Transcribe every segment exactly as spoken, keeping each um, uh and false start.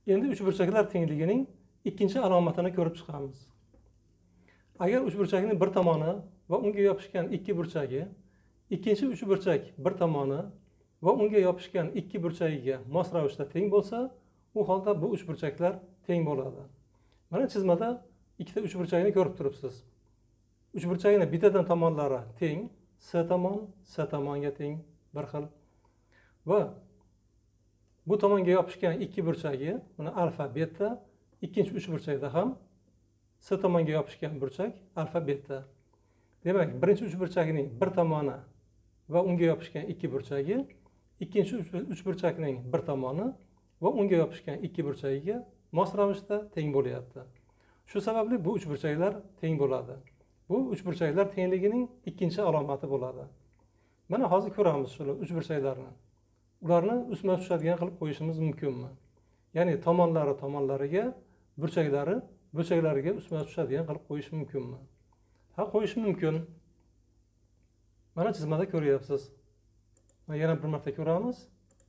Endi uchburchaklar tengligining ikkinchi alomatini ko'rib chiqamiz. Agar uchburchakning bir tomoni va unga yopishgan ikki burchagi ikkinchi uchburchak bir tomoni va unga yopishgan ikki burchagiga mos ravishda teng bo'lsa, u holda bu uchburchaklar teng bo'ladi. Mana chizmada ikkita uchburchakni ko'rib turibsiz. Uchburchakning bittadan tomonlari teng, S tomon S tomonga teng, bir xil. Va bu tomonga yopishgan ikki burchagi, mana alfa, beta, ikkinchi uchburchakda ham S tomonga yopishgan burchak alfa, beta. Demak, birinchi uchburchakning bir tomoni va unga yopishgan ikki burchagi, ikkinchi uchburchakning bir tomoni va unga yopishgan ikki burchagiga mos ravishda teng bo'lyapti. Shu sababli bu uchburchaklar teng bo'ladi. Bu uchburchaklar tengligining ikkinchi alomati bo'ladi. Mana hozir ko'ramiz shu uchburchaklarni. Ularni ustma tushadigan qilib qo'yishimiz mumkinmi? Ya'ni tomonlari tomonlariga, burchaklari burchaklariga ustma tushadigan qilib qo'yish mumkinmi? Ha, qo'yish mumkin. Mana chizmada ko'ryapsiz. Mana yana bir marta ko'ramiz.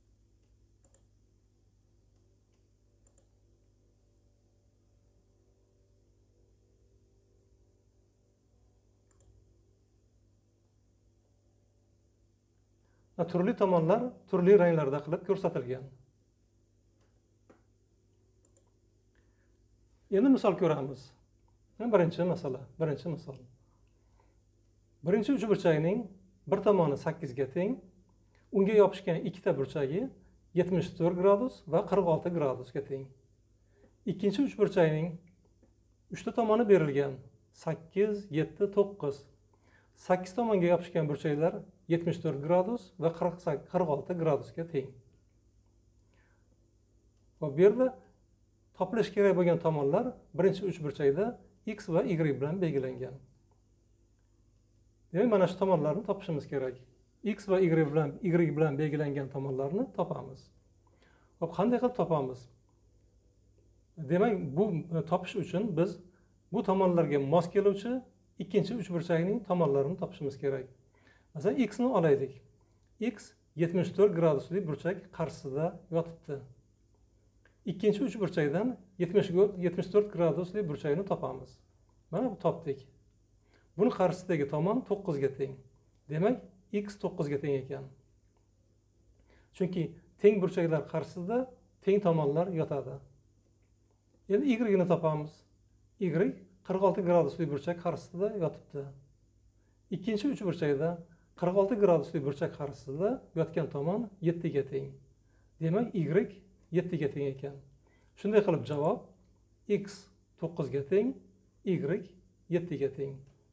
Turli tomonlar turli ranglarda qilib ko'rsatilgan. Endi misol ko'ramiz. Birinchi masala, birinchi misol. Birinchi uchburchakning bir tomoni sakkiz ga teng, unga yopishgan ikkita burchagi yetmish to'rt gradus va qirq olti gradusga teng. Ikkinchi uchburchakning uchta tomoni berilgan sakkiz, yetti, to'qqiz. sakkiz tomonga yopishgan burchaklar yetmish to'rt gradus va qirq olti gradusga teng. Va bu yerda topilish kerak bo'lgan tomonlar birinchi uchburchakda x va y bilan belgilangan. Demak, mana shu tomonlarni topishimiz kerak. X va y bilan y bilan belgilangan tomonlarni topamiz. Hop, qanday qilib topamiz? Demak, bu topish uchun biz bu tomonlarga mos keluvchi ikkinchi uchburchakning tomonlarini topishimiz kerak. Masalan, x ni olaylik. X yetmish to'rt gradusli burchak qarshisida yotibdi. Ikkinchi uchburchakdan yetmish to'rt gradusli burchakni topamiz. Mana bu topdik. Buni qarshisidagi tomon to'qqiz ga teng. Demak, x to'qqiz ga teng ekan. Chunki teng burchaklar qarshisida teng tomonlar yotadi. Endi y ni topamiz. Y qirq olti gradusli burchak qarshisida yotibdi. Ikkinchi uchburchakda qirq olti gradusli burchak qarshisida yotgan tomon yetti ga teng. Demak, y yetti ga teng ekan. Shunday qilib javob x to'qqiz ga teng, y yetti ga teng.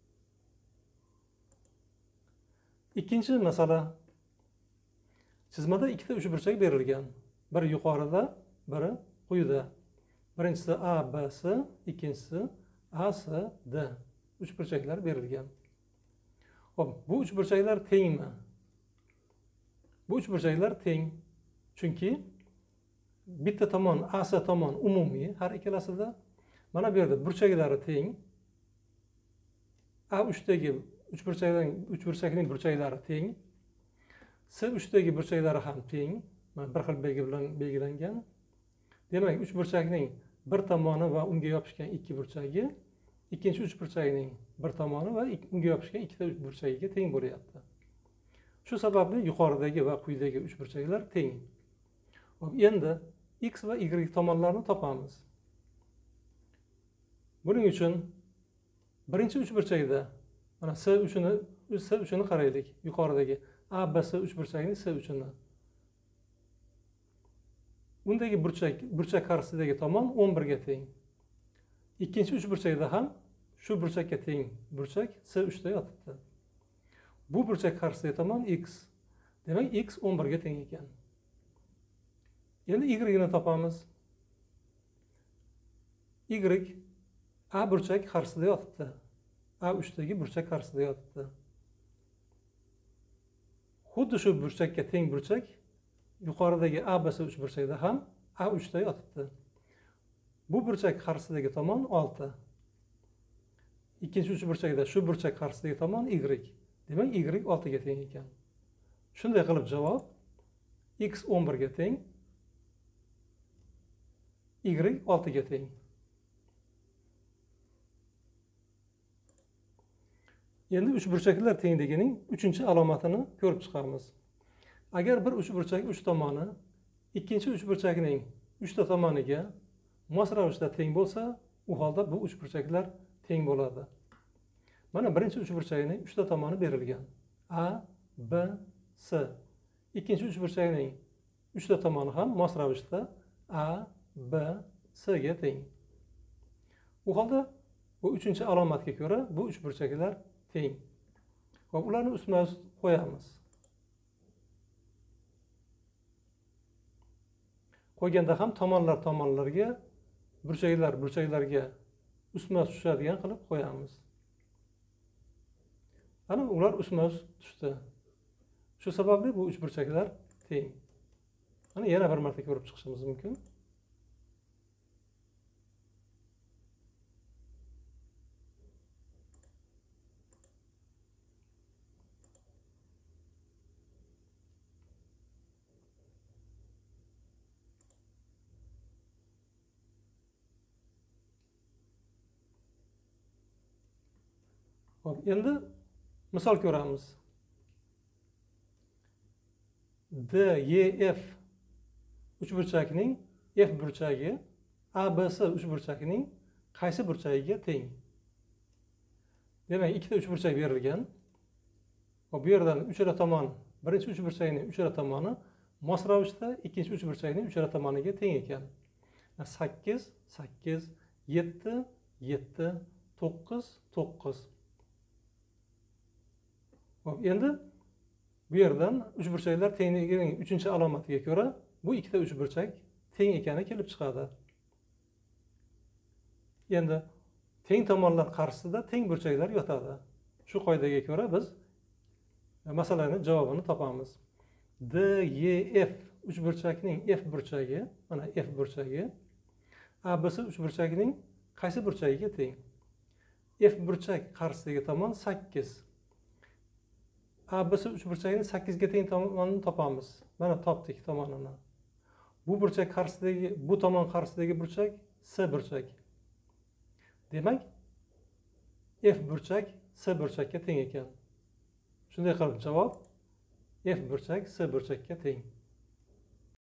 Ikkinchi masala. Chizmada ikkita uchburchak berilgan. Biri yuqorida, biri quyida. Birinchisi A, B, S, ikkinchisi A, S, D. Uchburchaklar berilgan. Hop, bu uchburchaklar tengmi? Bu uchburchaklar teng. Chunki bitta tomon A, S tomon umumiy har ikkalasida. Mana bu yerda burchaklari teng. A uch dagi uchburchakning uchburchakning burchaklari teng. S uch dagi burchaklari ham teng. Mana bir xil belgi bilan belgilangan. Demak, uchburchakning bir tomoni va unga yopishgan ikki burchagi ikkinchi uchburchakning bir tomoni va unga yopishgan ikkita burchagiga teng bo'lyapti. Shu sababli yuqoridagi va quyidagi uchburchaklar teng. Endi x va y tomonlarni topamiz. Buning uchun birinchi uchburchakda mana S uchini S uchini qaraylik. Yuqoridagi A, B, S uchburchagining S uchini. Undagi burchak burchak qarshisidagi tomon o'n bir ga teng. Ikkinchi uchburchakda ham shu burchakka teng burchak S uch da yotibdi. Bu burchak qarshisidagi tomon x. Demak, x o'n bir ga teng ekan. Endi y ni topamiz. Y A burchak qarshisida yotibdi. A uch dagi burchak qarshisida yotibdi. Xuddi shu burchakka teng burchak yuqoridagi A, B, S uchburchakda ham A uch da yotibdi. Bu burchak qarshisidagi tomon olti. Ikkinchi uchburchakda shu burchak qarshisidagi tomon y. Demak, y olti ga teng ekan. Shunday qilib javob x o'n bir ga teng, y oltiga teng. Endi uchburchaklar tengligining uchinchi alomatini ko'rib chiqamiz. Agar bir uchburchak uch tomoni ikkinchi uchburchakning uchta tomoniga mos ravishda teng bo'lsa, u holda bu uchburchaklar teng bo'ladi. Mana birinchi uchburchakning uchta tomoni berilgan. A, B, S. Ikkinchi uchburchakning uchta tomoni ham mos ravishda A, B, S ga teng. U holda bu uchinchi alomatga ko'ra bu uchburchaklar teng. Hop, ularni ustma-ust qo'yamiz. Qo'yganda ham tomonlar tomonlarga, burchaklar burchaklarga ustma-ust tushadigan qilib qo'yamiz. Ana ular ustma-ust tushdi. Shu sababli bu uchburchaklar teng. Mana yana bir marta ko'rib chiqishimiz mumkin. Hop, endi misol ko'ramiz. D, E, F uchburchakining F burchagi A, B, S uchburchakining qaysi burchagiga teng? Demak, ikkita uchburchak berilgan. Hop, bu yerdan uchala tomon, birinchi uchburchakning uchala tomoni mos ravishda ikkinchi uchburchakning uchala tomoniga teng ekan. sakkiz, sakkiz, yetti, yetti, to'qqiz, to'qqiz. Hop, endi bu yerdan uchburchaklar tengligining uchinchi alomatiga ko'ra bu ikkita uchburchak teng ekani kelib chiqadi. Endi teng tomonlar qarshisida teng burchaklar yotadi. Shu qoidaga ko'ra biz masalaning javobini topamiz. D, E, F uchburchakining F burchagi, mana F burchagi A, B, S uchburchakining qaysi burchagiga teng? F burchak qarshisidagi tomon sakkiz. A, B, S uchburchagining sakkizga teng tomonini topamiz. Mana topdik tomonini. Bu burchak qarshisidagi, bu tomon qarshisidagi burchak S burchak. Demak, F burchak S burchakka teng ekan. Shunday qilib javob F burchak S burchakka teng.